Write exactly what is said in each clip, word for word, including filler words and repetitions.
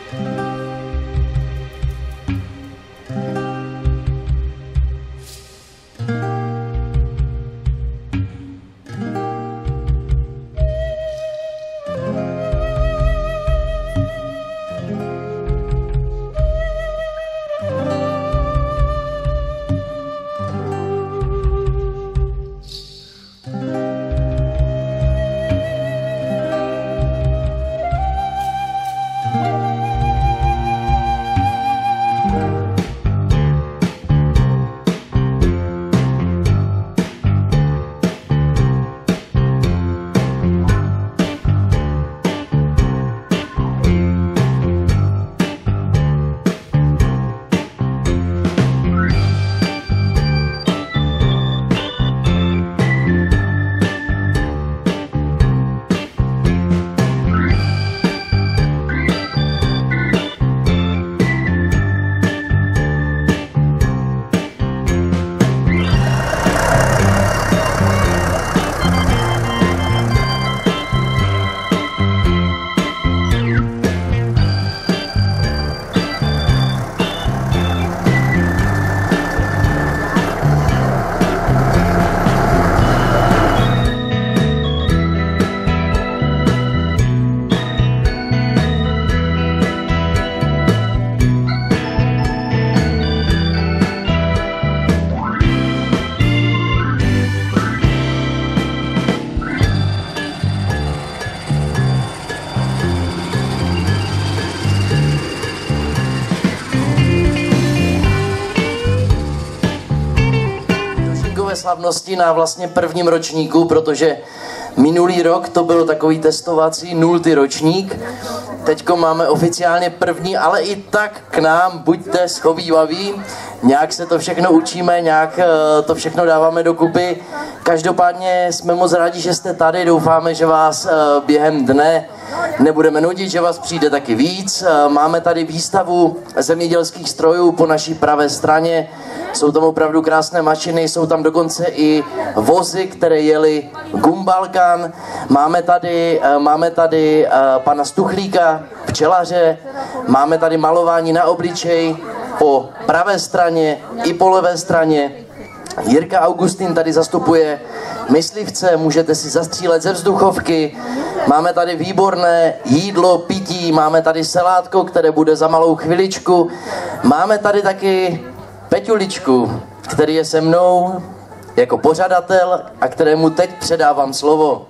Slavnosti na vlastně prvním ročníku, protože minulý rok to byl takový testovací nultý ročník. Teďko máme oficiálně první, ale i tak k nám buďte schovývaví. Nějak se to všechno učíme, nějak to všechno dáváme dokupy. Každopádně jsme moc rádi, že jste tady. Doufáme, že vás během dne nebudeme nudit, že vás přijde taky víc. Máme tady výstavu zemědělských strojů po naší pravé straně. Jsou tam opravdu krásné mašiny, jsou tam dokonce i vozy, které jeli Gumbalkan. Máme tady, máme tady pana Stuchlíka, včelaře, máme tady malování na obličej po pravé straně i po levé straně. Jirka Augustin tady zastupuje myslivce, můžete si zastřílet ze vzduchovky. Máme tady výborné jídlo, pití, máme tady salátko, které bude za malou chviličku. Máme tady taky Peťuličku, který je se mnou jako pořadatel a kterému teď předávám slovo.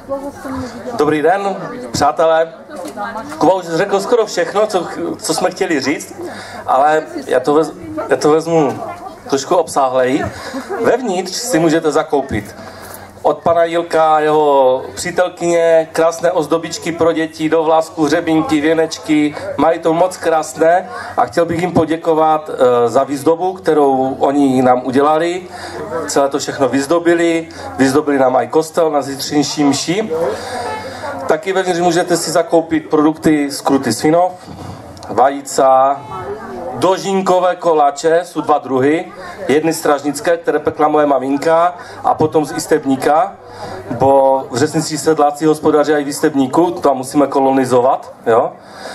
Dobrý den, přátelé. Kuba už řekl skoro všechno, co, co jsme chtěli říct, ale já to, vez, já to vezmu trošku obsáhleji. Vevnitř si můžete zakoupit od pana Jilka, jeho přítelkyně, krásné ozdobičky pro děti, do vlásku, hřebínky, věnečky, mají to moc krásné a chtěl bych jim poděkovat uh, za výzdobu, kterou oni nám udělali. Celé to všechno vyzdobili, vyzdobili nám i kostel na zítřejší mši. Taky vevnitř můžete si zakoupit produkty z Kruty Svinov, vajíca, dožinkové koláče, jsou dva druhy, jedny stražnické, které pekla moje maminka a potom z Istebníka, bo v Řesnici sedláci hospodaří i v Istebníku, to musíme kolonizovat, jo.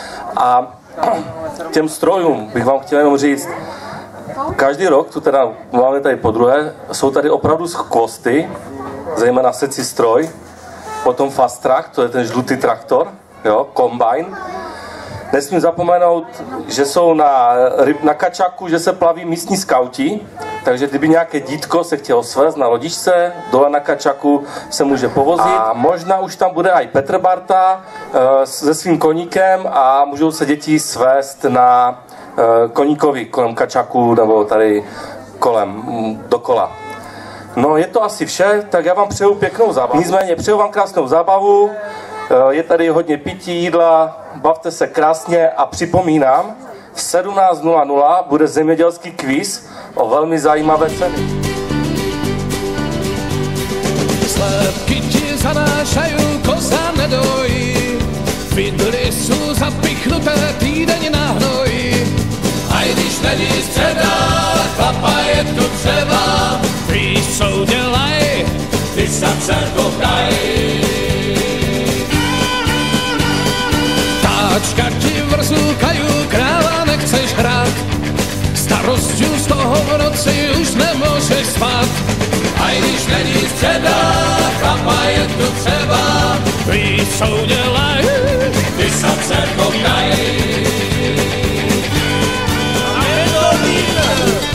A těm strojům bych vám chtěl jenom říct, každý rok, tu teda máme tady po druhé, jsou tady opravdu skvosty, zejména secí stroj, potom fast track, to je ten žlutý traktor, jo, kombajn. Nesmím zapomenout, že jsou na, na kačaku, že se plaví místní skauti, takže kdyby nějaké dítko se chtělo svést na lodičce, dole na kačaku se může povozit. A možná už tam bude i Petr Barta e, se svým koníkem a můžou se děti svést na e, koníkovi kolem kačaku nebo tady kolem, dokola. No je to asi vše, tak já vám přeju pěknou zábavu. Nicméně přeju vám krásnou zábavu. Je tady hodně pití, jídla, bavte se krásně a připomínám, v sedmnáct nula nula bude zemědělský kvíz o velmi zajímavé ceny. Slepky ti zanášají, koza nedojí, vidly jsou zapíchnuté týden na hnoji. A když není středa, chlapa je tu třeba, víš co dělaj, ty srdce kochají. Tačka ti vrzúkajú, kráva nechceš hrát. Starosťou z toho v noci už nemôžeš spát. Aj když není středa, chlapa je tu třeba. Víš, co udělaj, když srdce kokají. A je to víno.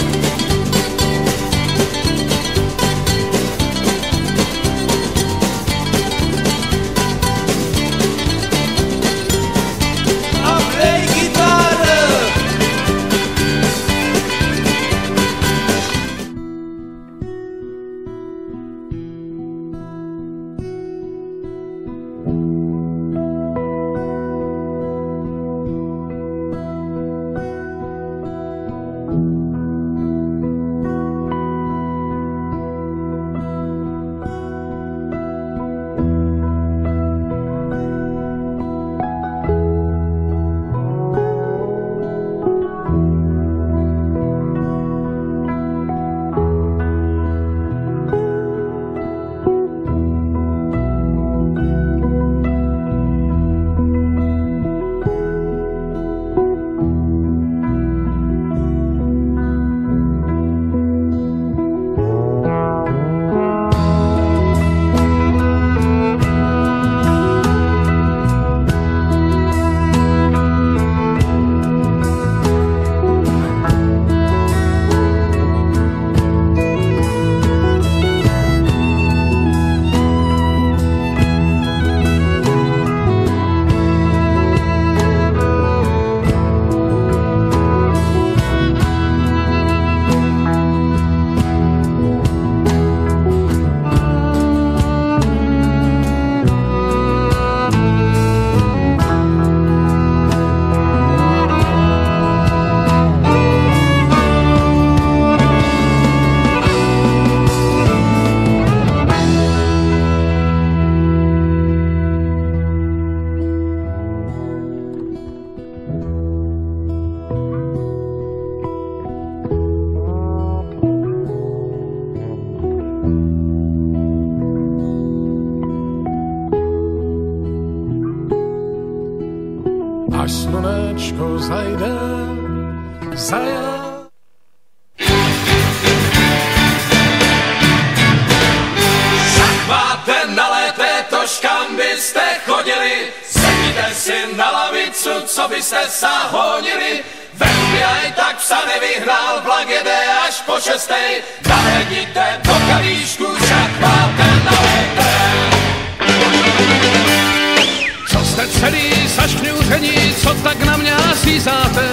Až slunečko zajde, zaja. Však máte nalété, tož kam byste chodili, sedíte si na lavicu, co byste sa honili. Venby aj tak psa nevyhnal, vlak jede až po šestej, nahledíte do kalíšku, však máte nalété. Co jste celý zašňůření, co tak na mě sízáte?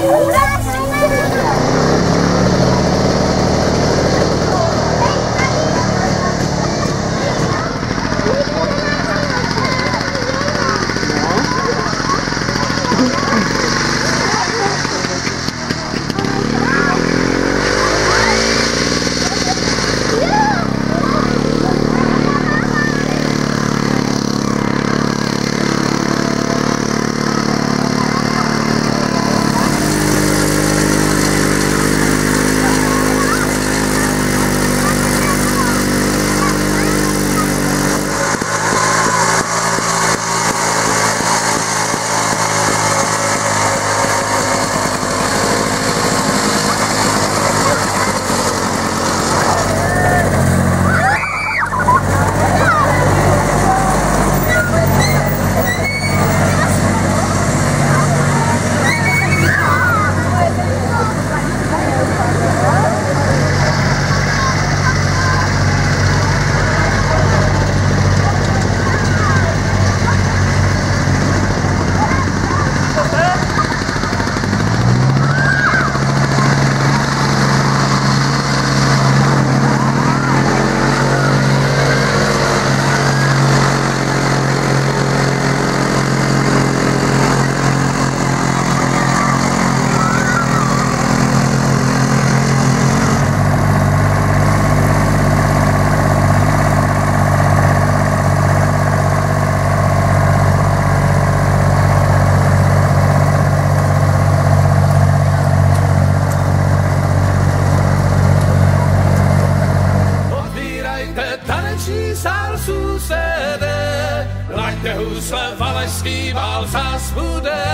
husle Valašský vál zas bude.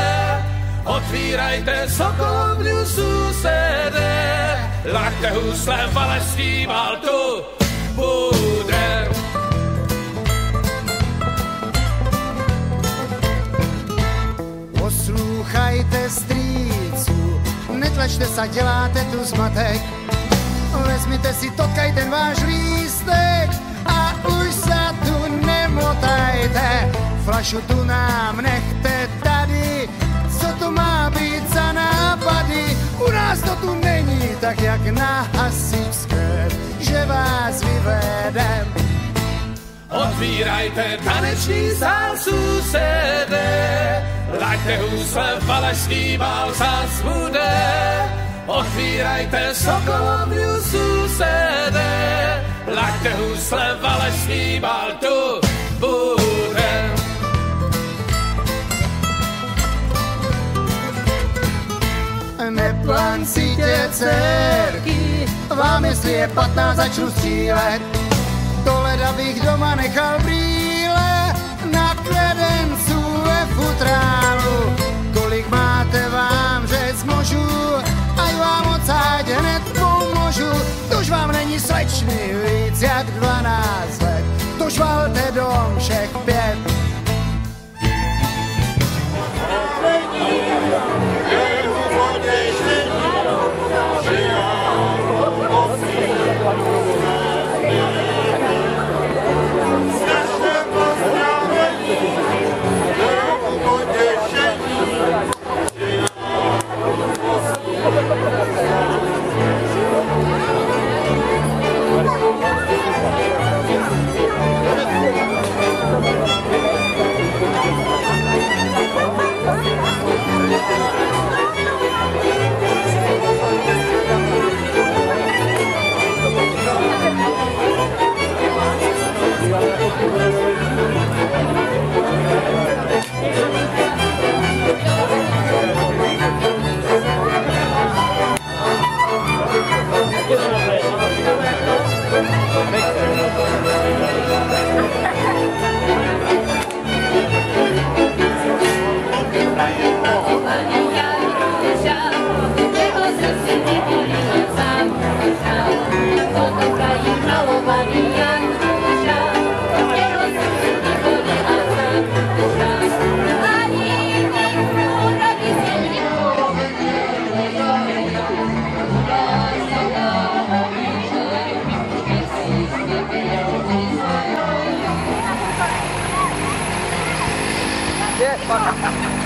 Otvírajte Sokolovnu susede, laďte husle Valašský vál tu bude. Poslouchajte strýců, netlačte se, děláte tu zmatek. Vezměte si totkaj ten váš lístek a už se tu nemotajte. Flašu tu nám nechte tady, co to má být za nápady. U nás to tu není tak jak na hasičské, že vás vyvedem. Otvírajte taneční sál susede, laďte husle Valašský vál zas bude. Otvírajte Sokolovnu susede, laďte husle Valašský vál tu bude. Neplancíte dcerky, vám jestli je patnáct začnu střílet. Do leda bych doma nechal brýle, na kredencu ve futrálu. Kolik máte vám říct můžu, a vám odsáď hned pomůžu. Tož vám není slečny víc jak dvanáct let, tož valte dom všech pět. Yeah, fuck.